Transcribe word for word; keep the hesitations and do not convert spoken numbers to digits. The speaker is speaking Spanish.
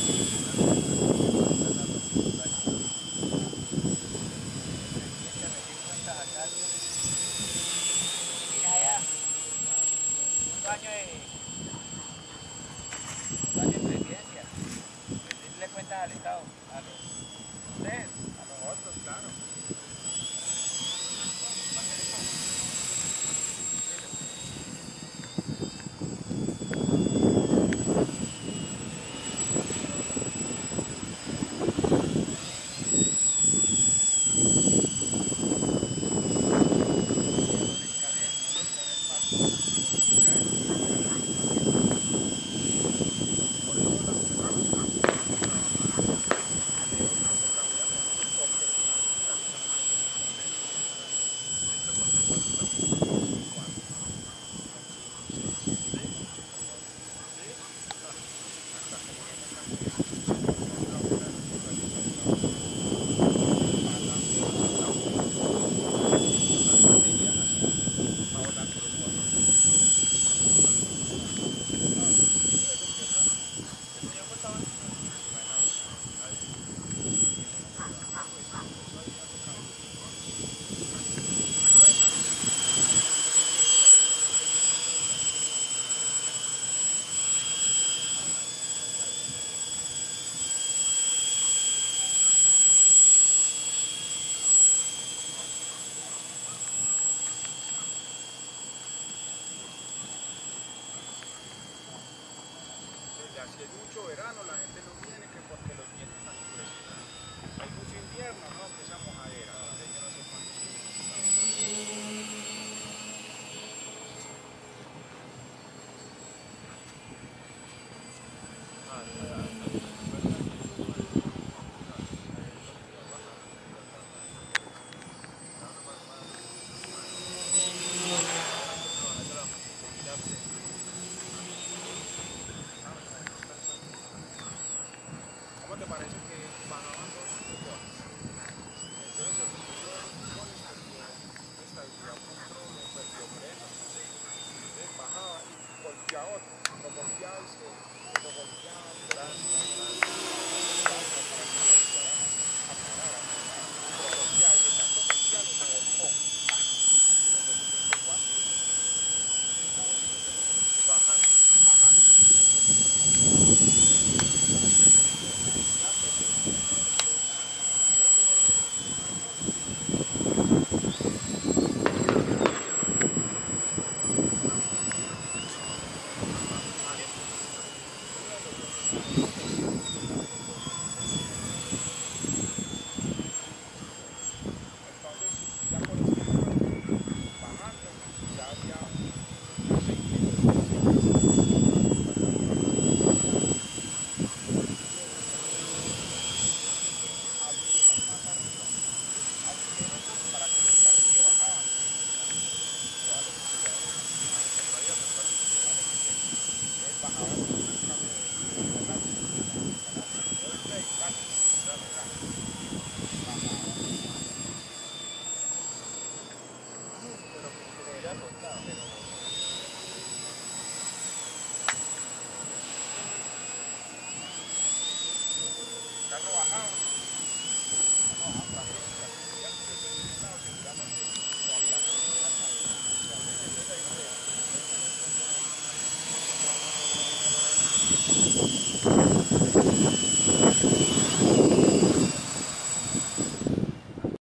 Años de, años de presidencia, rendirle cuentas al Estado, a los, ustedes, a nosotros, claro. Si hay mucho verano, la gente no viene que porque los vientos están impresionantes. Hay mucho invierno, no, que esa mojadera. Yo no sé ¿cómo te parece que bajaban dos buzones? Entonces el primero de los buzones perdió estabilidad, control, o perdió freno, no sé. Entonces bajaba y golpeaba otro, lo golpeaba y se lo golpeaba, tranza, tranza, tranza para que lo ayudara a parar, a frenar. Lo golpeaba y de tanto golpearlo lo volcó. Cuando se le pegó así, bajando, bajando. Carro bajaba, no bajaba también, la seguridad, porque por ningún lado seguramente no había nada.